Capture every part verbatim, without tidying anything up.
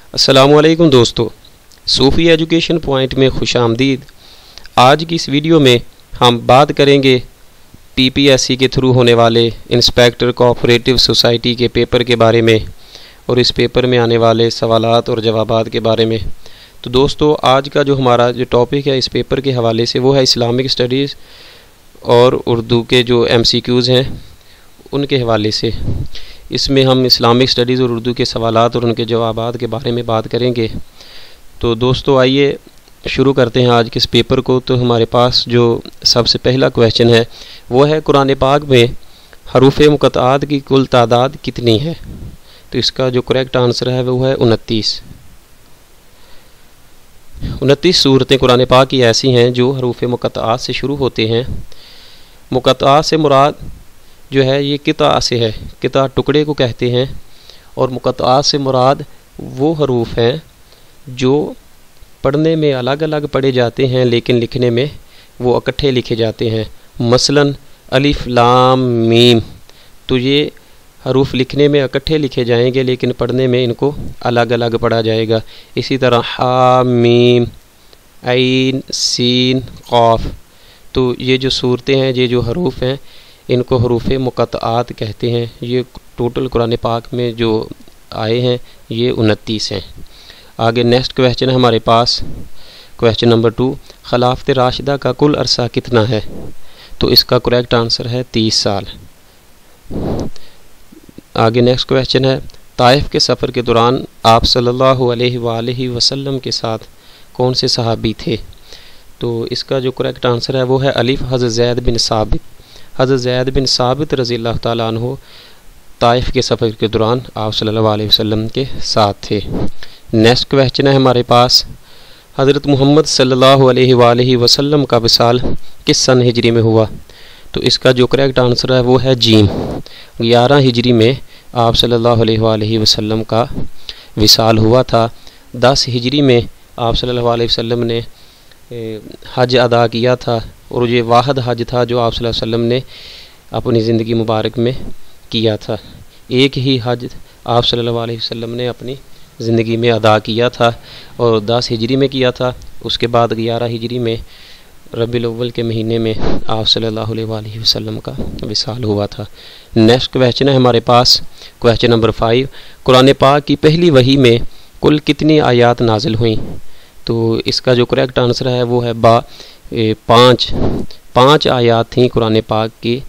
अस्सलामुअलैकुम दोस्तों, सूफ़ी education point में खुश आमदीद। आज की इस वीडियो में हम बात करेंगे पीपीएससी के थ्रू होने वाले इंस्पेक्टर कोऑपरेटिव सोसाइटी के पेपर के बारे में और इस पेपर में आने वाले सवालात और जवाबात के बारे में। तो दोस्तों, आज का जो हमारा जो टॉपिक है इस पेपर के हवाले से वो है इस्लामिक स्टडीज़ और उर्दू के जो एमसीक्यूज़ हैं उनके हवाले से। इसमें हम इस्लामिक स्टडीज़ और उर्दू के सवालात और उनके जवाबात के बारे में बात करेंगे। तो दोस्तों, आइए शुरू करते हैं आज के इस पेपर को। तो हमारे पास जो सबसे पहला क्वेश्चन है वो है, कुरान पाक में हरूफ मुक़त्ताअत की कुल तादाद कितनी है? तो इसका जो करेक्ट आंसर है वो है उनतीस। उनतीस सूरतें कुरान पाक की ऐसी हैं जो हरूफ मुक़त्ताअत से शुरू होते हैं। मुक़त्ताअत से मुराद जो है ये किता से है, किता टुकड़े को कहते हैं, और मुक़त्ताअत से मुराद वो हरूफ हैं जो पढ़ने में अलग अलग पढ़े जाते हैं लेकिन लिखने में वो इकट्ठे लिखे जाते हैं। मसलन अलिफ लाम मीम, तो ये हरूफ लिखने में इकट्ठे लिखे जाएंगे लेकिन पढ़ने में इनको अलग अलग पढ़ा जाएगा। इसी तरह हा मीम ऐन सीन क़ाफ, तो ये जो सूरतें हैं, ये जो हरूफ हैं, इनको हरूफ मुक़त्ताअत कहते हैं। ये टोटल कुरान पाक में जो आए हैं ये उनतीस हैं। आगे नेक्स्ट क्वेश्चन है हमारे पास, क्वेश्चन नंबर टू, खिलाफत राशिदा का कुल अरसा कितना है? तो इसका करेक्ट आंसर है तीस साल। आगे नेक्स्ट क्वेश्चन है, ताइफ के सफ़र के दौरान आप सल्लल्लाहु अलैहि वसल्लम के साथ कौन से सहाबी थे? तो इसका जो करेक्ट आंसर है वो है अलिफ हज़रत ज़ैद बिन साबित। हज़रत ज़ैद बिन साबित रज़ी अल्लाह ताला अन्हु ताइफ के सफ़र के दौरान आप सल्लल्लाहु अलैहि वसल्लम के साथ थे। नेक्स्ट क्वेश्चन है हमारे पास, हज़रत मोहम्मद सल्लल्लाहु अलैहि वसल्लम का विसाल किस सन हिजरी में हुआ? तो इसका जो करेक्ट आंसर है वो है जीम। ग्यारह हिजरी में आप सल्लल्लाहु अलैहि वसल्लम का विसाल हुआ था। दस हिजरी में आप सल्लल्लाहु अलैहि वसल्लम ने हज अदा किया था, और ये वाहिद हज था जो आप सल्लल्लाहु अलैहि वसल्लम ने अपनी ज़िंदगी मुबारक में किया था। एक ही हज आप सल्लल्लाहु अलैहि वसल्लम ने अपनी ज़िंदगी में अदा किया था और दस हिजरी में किया था। उसके बाद ग्यारह हिजरी में रबीउल अव्वल के महीने में आप सल्लल्लाहु अलैहि वसल्लम का विसाल हुआ था। नेक्स्ट क्वेश्चन है हमारे पास, क्वेश्चन नंबर फाइव, कुरान पाक की पहली वही में कुल कितनी आयात नाजिल हुई? तो इसका जो करेक्ट आंसर है वो है बा ए, पाँच पाँच आयात थीं कुरान पाक की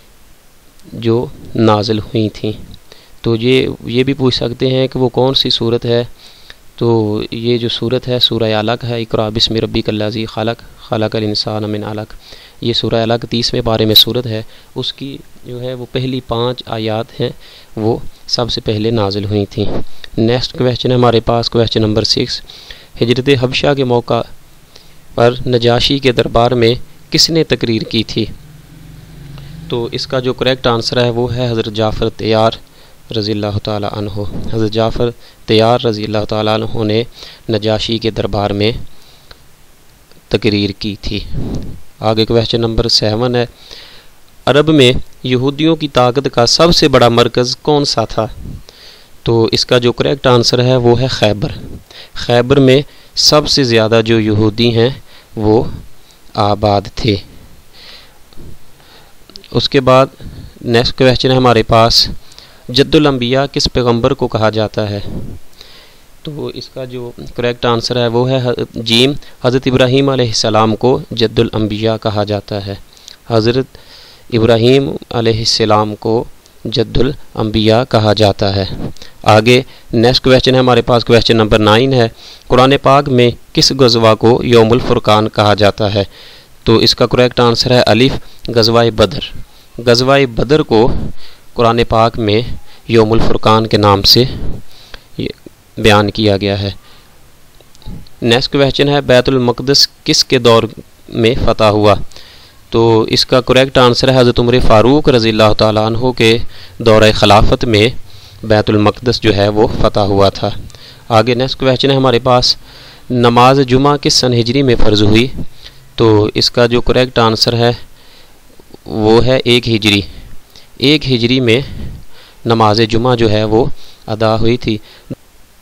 जो नाजिल हुई थीं। तो ये ये भी पूछ सकते हैं कि वो कौन सी सूरत है? तो ये जो सूरत है सूरह अलक है। इक़रा बिस्मि रब्बिकल्लज़ी खलक़ खलक़ल इंसान मिन अलक़, ये सूरह अलक तीसवें पारे में सूरत है। उसकी जो है वो पहली पाँच आयात हैं वो सबसे पहले नाजिल हुई थी। नेक्स्ट क्वेश्चन है हमारे पास, क्वेश्चन नंबर सिक्स, हिजरत हबशा के मौका पर नजाशी के दरबार में किसने तकरीर की थी? तो इसका जो करेक्ट आंसर है वो है हज़रत जाफ़र तैयार रज़ी अल्लाह ताला अन्हु। हज़रत जाफ़र तैयार रज़ी अल्लाह ताला अन्हु ने नजाशी के दरबार में तकरीर की थी। आगे क्वेश्चन नंबर सेवन है, अरब में यहूदियों की ताकत का सबसे बड़ा मरकज़ कौन सा था? तो इसका जो करेक्ट आंसर है वो है खैबर। खैबर में सबसे ज़्यादा जो यहूदी हैं वो आबाद थे। उसके बाद नेक्स्ट क्वेश्चन है हमारे पास, जद्दुल अंबिया किस पैगंबर को कहा जाता है? तो इसका जो करेक्ट आंसर है वो है जीम, हज़रत इब्राहीम अलैहिस्सलाम को जद्दुल अंबिया कहा जाता है। हज़रत इब्राहीम अलैहिस्सलाम को जद्दुल अंबिया कहा जाता है। आगे नेक्स्ट क्वेश्चन है हमारे पास, क्वेश्चन नंबर नाइन है, कुरान पाक में किस गज़वा को यौमुल फुरकान कहा जाता है? तो इसका करेक्ट आंसर है अलिफ गज़वा बदर। गज़वा बदर को कुरान पाक में यौमुल फुरकान के नाम से बयान किया गया है। नेक्स्ट क्वेश्चन है, बैतुल मक़दस किसके दौर में फ़तह हुआ? तो इसका करेक्ट आंसर है हज़रत उमर फ़ारूक रज़ी अल्लाह ताला अन्हु के दौर खिलाफत में बैतुल मक़दस जो है वो फ़तह हुआ था। आगे नेक्स्ट क्वेश्चन है हमारे पास, नमाज जुमा किस सन हिजरी में फ़र्ज़ हुई? तो इसका जो करेक्ट आंसर है वो है एक हिजरी। एक हिजरी में नमाज जुमा जो है वो अदा हुई थी।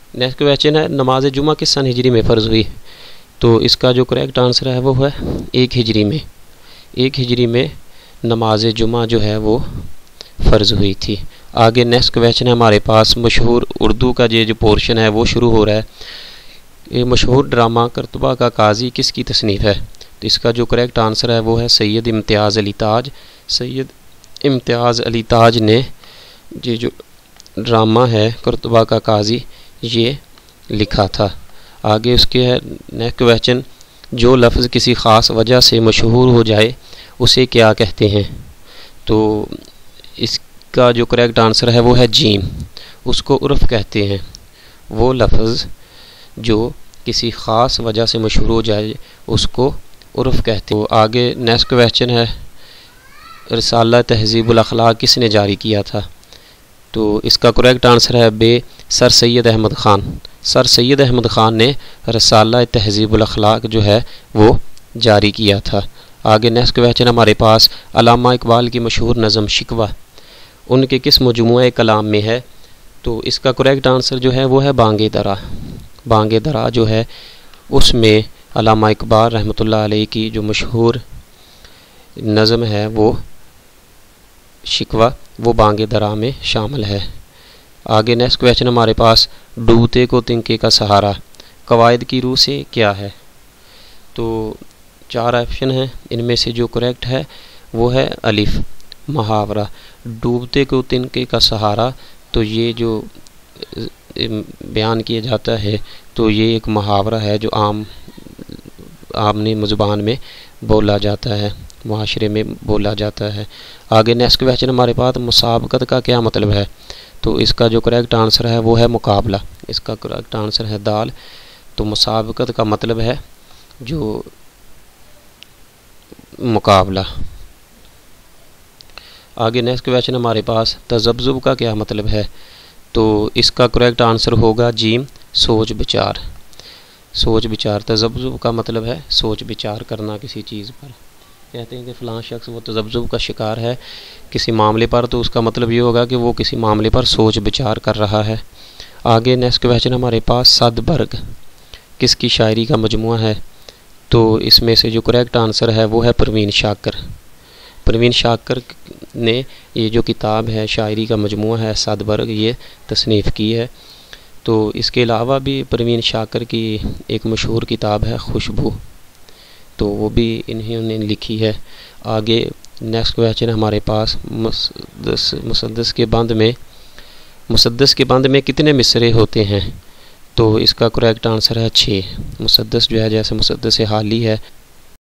नेक्स्ट क्वेश्चन है नमाज जुमा किस सन हिजरी में फ़र्ज़ हुई? तो इसका जो करेक्ट आंसर है वो है एक हिजरी में। एक हिजरी में नमाज जुमा जो है वो फ़र्ज़ हुई थी। आगे नेक्स्ट क्वेश्चन है हमारे पास, मशहूर उर्दू का ये जो पोर्शन है वो शुरू हो रहा है। ये मशहूर ड्रामा करतबा का काजी किसकी तसनीफ़ है? तो इसका जो करेक्ट आंसर है वो है सैयद इम्तियाज़ अली ताज। सैयद इम्तियाज़ अली ताज ने ये जो ड्रामा है करतबा का काजी ये लिखा था। आगे उसके है नेक्स्ट क्वेश्चन, जो लफ्ज़ किसी ख़ास वजह से मशहूर हो जाए उसे क्या कहते हैं? तो इसका जो करेक्ट आंसर है वो है जीम, उसको उर्फ़ कहते हैं। वो लफ्ज़ जो किसी ख़ास वजह से मशहूर हो जाए उसको उर्फ़ कहते हैं। तो आगे नेक्स्ट क्वेश्चन है, रिसाला तहज़ीबुल अखलाक किसने जारी किया था? तो इसका करेक्ट आंसर है बे सर सैयद अहमद ख़ान। सर सैयद अहमद ख़ान ने रिसाला तहज़ीबुल अखलाक जो है वो जारी किया था। आगे नेक्स्ट क्वेश्चन हमारे पास, अल्लामा इकबाल की मशहूर नज़म शिकवा उनके किस मजमूए कलाम में है? तो इसका करेक्ट आंसर जो है वो है बांगे दरा। बांगे दरा जो है उसमें अल्लामा इकबाल रहमतुल्लाह अलैह की जो मशहूर नज़म है वो शिकवा वो बांगे दरा में शामिल है। आगे नेक्स्ट क्वेश्चन हमारे पास, डूबते को तिनके का सहारा कवायद की रूह से क्या है? तो चार ऑप्शन हैं, इनमें से जो करेक्ट है वो है अलिफ मुहावरा। डूबते को तिनके का सहारा, तो ये जो बयान किया जाता है तो ये एक मुहावरा है जो आम आमने ज़ुबान में बोला जाता है, मुआशरे में बोला जाता है। आगे नेक्स्ट क्वेश्चन हमारे पास, मुसाबकत का क्या मतलब है? तो इसका जो करेक्ट आंसर है वो है मुकाबला। इसका करेक्ट आंसर है दाल। तो मुसाबकत का मतलब है जो मुकाबला। आगे नेक्स्ट क्वेश्चन हमारे पास, तज़ब्ज़ुब का क्या मतलब है? तो इसका करेक्ट आंसर होगा जीम सोच विचार। सोच विचार, तज़ब्ज़ुब का मतलब है सोच विचार करना किसी चीज़ पर। कहते हैं कि फ़लाँ शख्स वो तज़ब्ज़ुब का शिकार है किसी मामले पर, तो उसका मतलब ये होगा कि वो किसी मामले पर सोच विचार कर रहा है। आगे नेक्स्ट क्वेश्चन हमारे पास, सदबर्ग किसकी शायरी का मजमुआ है? तो इसमें से जो करेक्ट आंसर है वो है परवीन शाकर। परवीन शाकर ने ये जो किताब है शायरी का मजमुआ है सदबर्ग ये तसनीफ़ की है। तो इसके अलावा भी परवीन शाकर की एक मशहूर किताब है खुशबू, तो वो भी इन्होंने लिखी है। आगे नेक्स्ट क्वेश्चन हमारे पास, मुसद्दस मुसद्दस के बंद में मुसद्दस के बंद में कितने मिसरे होते हैं? तो इसका करेक्ट आंसर है छः। मुसद्दस जो है जैसे मुसद्दस हाली है